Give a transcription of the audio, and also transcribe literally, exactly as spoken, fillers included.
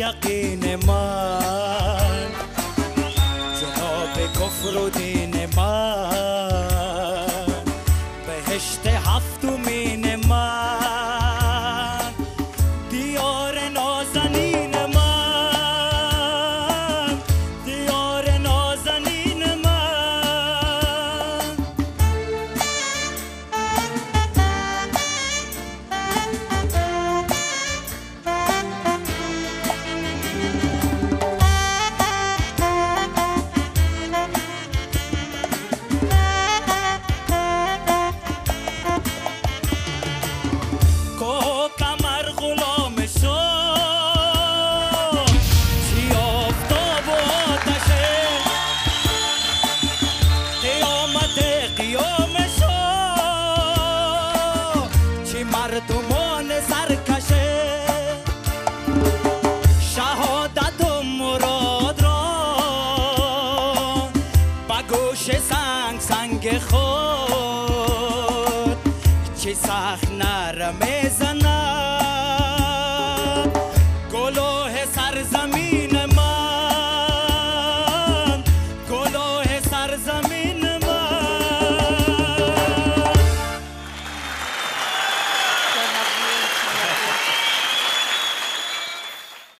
یقین من جناب کفر و دین من بهشت هفتمین من دیار نازنین من دیار نازنین من مردمان سرکشه شهادت و مراد را با گوش سنگ سنگ خود چه سخت